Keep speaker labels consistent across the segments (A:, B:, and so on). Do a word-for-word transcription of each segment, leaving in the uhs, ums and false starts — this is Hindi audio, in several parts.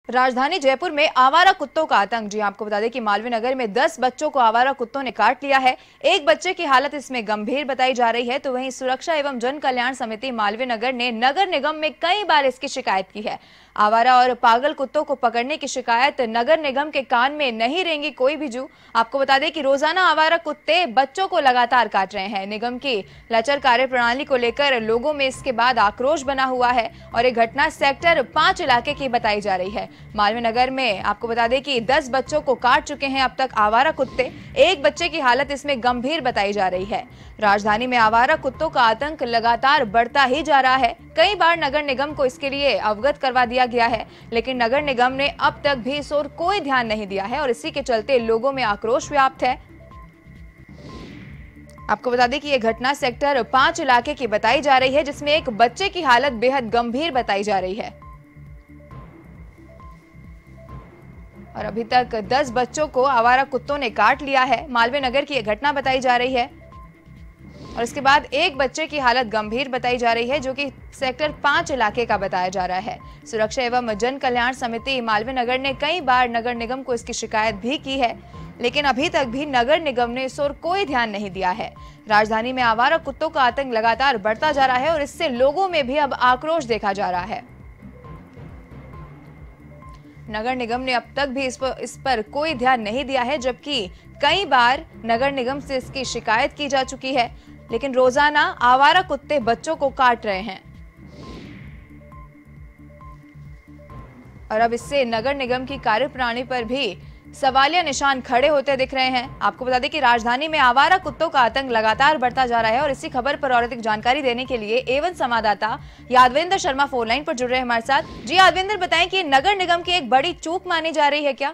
A: राजधानी जयपुर में आवारा कुत्तों का आतंक। जी आपको बता दें कि मालवीय नगर में दस बच्चों को आवारा कुत्तों ने काट लिया है। एक बच्चे की हालत इसमें गंभीर बताई जा रही है। तो वहीं सुरक्षा एवं जन कल्याण समिति मालवीय नगर ने नगर निगम में कई बार इसकी शिकायत की है। आवारा और पागल कुत्तों को पकड़ने की शिकायत नगर निगम के कान में नहीं रेंगी कोई भी जू। आपको बता दें कि रोजाना आवारा कुत्ते बच्चों को लगातार काट रहे हैं। निगम की लचर कार्यप्रणाली को लेकर लोगों में इसके बाद आक्रोश बना हुआ है और ये घटना सेक्टर पांच इलाके की बताई जा रही है। मालवीय नगर में आपको बता दें कि दस बच्चों को काट चुके हैं अब तक आवारा कुत्ते। एक बच्चे की हालत इसमें गंभीर बताई जा रही है। राजधानी में आवारा कुत्तों का आतंक लगातार बढ़ता ही जा रहा है। कई बार नगर निगम को इसके लिए अवगत करवा दिया गया है, लेकिन नगर निगम ने अब तक भी इस ओर कोई ध्यान नहीं दिया है और इसी के चलते लोगों में आक्रोश व्याप्त है। आपको बता दें कि यह घटना सेक्टर पांच इलाके की बताई जा रही है, जिसमें एक बच्चे की हालत बेहद गंभीर बताई जा रही है और अभी तक दस बच्चों को आवारा कुत्तों ने काट लिया है। मालवीय नगर की यह घटना बताई जा रही है और इसके बाद एक बच्चे की हालत गंभीर बताई जा रही है, जो कि सेक्टर पांच इलाके का बताया जा रहा है। सुरक्षा एवं जन कल्याण समिति मालवीय नगर ने कई बार नगर निगम को इसकी शिकायत भी की है, लेकिन अभी तक भी नगर निगम ने इस ओर कोई ध्यान नहीं दिया है। राजधानी में आवारा कुत्तों का आतंक लगातार बढ़ता जा रहा है और इससे लोगों में भी अब आक्रोश देखा जा रहा है। नगर निगम ने अब तक भी इस पर इस पर कोई ध्यान नहीं दिया है, जबकि कई बार नगर निगम से इसकी शिकायत की जा चुकी है, लेकिन रोजाना आवारा कुत्ते बच्चों को काट रहे हैं और अब इससे नगर निगम की कार्यप्रणाली पर भी सवालिया निशान खड़े होते दिख रहे हैं। आपको बता दें कि राजधानी में आवारा कुत्तों का आतंक लगातार बढ़ता जा रहा है और इसी खबर पर और अधिक जानकारी देने के लिए एवन संवाददाता यादवेंद्र शर्मा फोन लाइन पर जुड़ रहे हैं हमारे साथ। जी यादवेंद्र, बताएं कि नगर निगम की एक बड़ी चूक मानी जा रही है क्या?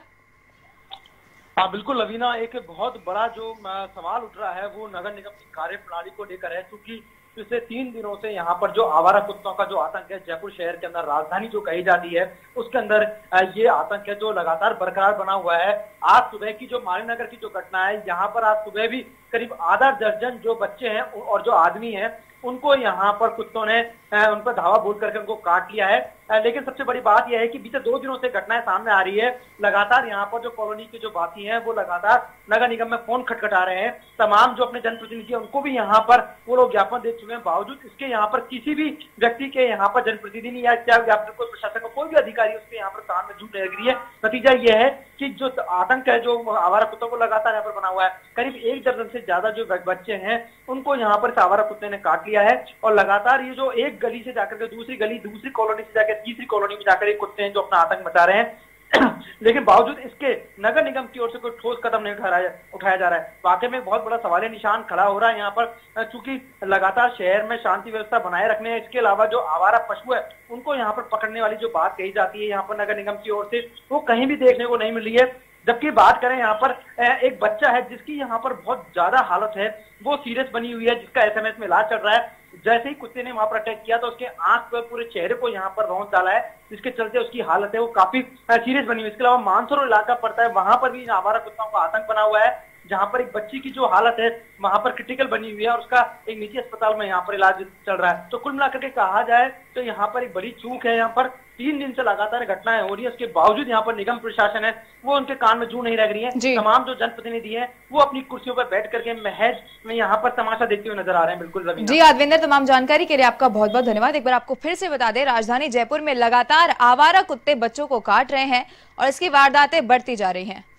B: हाँ बिल्कुल लवीना, एक बहुत बड़ा जो सवाल उठ रहा है वो नगर निगम की कार्यप्रणाली को लेकर है, क्योंकि पिछले तीन दिनों से यहाँ पर जो आवारा कुत्तों का जो आतंक है जयपुर शहर के अंदर, राजधानी जो कही जाती है उसके अंदर ये आतंक है जो लगातार बरकरार बना हुआ है। आज सुबह की जो मालवीय नगर की जो घटना है, यहाँ पर आज सुबह भी करीब आधा दर्जन जो बच्चे हैं और जो आदमी हैं उनको यहाँ पर कुत्तों ने उन पर धावा बोल करके उनको काट लिया है। लेकिन सबसे बड़ी बात यह है कि बीते दो दिनों से घटनाएं सामने आ रही है। लगातार यहाँ पर जो कॉलोनी के जो वासी हैं वो लगातार नगर निगम में फोन खटखटा रहे हैं। तमाम जो अपने जनप्रतिनिधि हैं उनको भी यहाँ पर वो लोग ज्ञापन दे चुके हैं। बावजूद इसके यहाँ पर किसी भी व्यक्ति के यहाँ पर जनप्रतिनिधि या क्या व्यापक कोई प्रशासन का कोई भी अधिकारी उसके यहाँ पर काम में जुट रही है। नतीजा यह है कि जो आतंक है जो आवारा कुत्तों को लगातार यहाँ पर बना हुआ है, करीब एक दर्जन से ज्यादा जो बच्चे हैं उनको यहाँ पर आवारा कुत्ते ने काट लिया है और लगातार ये जो एक गली से जाकर के दूसरी गली, दूसरी कॉलोनी से जाकर तीसरी कॉलोनी में जाकर एक कुत्ते हैं जो अपना आतंक मचा रहे हैं। लेकिन बावजूद इसके नगर निगम की ओर से कोई ठोस कदम नहीं उठाया उठाया जा रहा है। वाकई में बहुत बड़ा सवालिया निशान खड़ा हो रहा है यहाँ पर, चूंकि लगातार शहर में शांति व्यवस्था बनाए रखने हैं, इसके अलावा जो आवारा पशु है उनको यहाँ पर पकड़ने वाली जो बात कही जाती है यहाँ पर नगर निगम की ओर से, वो कहीं भी देखने को नहीं मिल रही है। जबकि बात करें यहाँ पर एक बच्चा है जिसकी यहाँ पर बहुत ज्यादा हालत है, वो सीरियस बनी हुई है, जिसका एसएमएस में इलाज चल रहा है। जैसे ही कुत्ते ने वहां पर अटैक किया तो उसके आंख पर पूरे चेहरे को यहाँ पर रौंद डाला है, जिसके चलते उसकी हालत है वो काफी सीरियस बनी हुई है। इसके अलावा मानसरोवर इलाका पड़ता है, वहां पर भी आवारा कुत्तों का आतंक बना हुआ है, जहां पर एक बच्ची की जो हालत है वहां पर क्रिटिकल बनी हुई है और उसका एक निजी अस्पताल में यहाँ पर इलाज चल रहा है। तो कुल मिलाकर के कहा जाए तो यहाँ पर एक बड़ी चूक है। यहाँ पर तीन दिन से लगातार घटनाएं हो रही है, उसके बावजूद यहाँ पर निगम प्रशासन है वो उनके कान में जू नहीं लग रही है। तमाम जो जनप्रतिनिधि हैं वो अपनी कुर्सियों पर बैठ करके महज में यहाँ पर तमाशा देखते हुए नजर आ रहे हैं। बिल्कुल
A: जी यादवेंद्र, तमाम जानकारी के लिए आपका बहुत बहुत धन्यवाद। एक बार आपको फिर से बता दें, राजधानी जयपुर में लगातार आवारा कुत्ते बच्चों को काट रहे हैं और इसकी वारदातें बढ़ती जा रही हैं।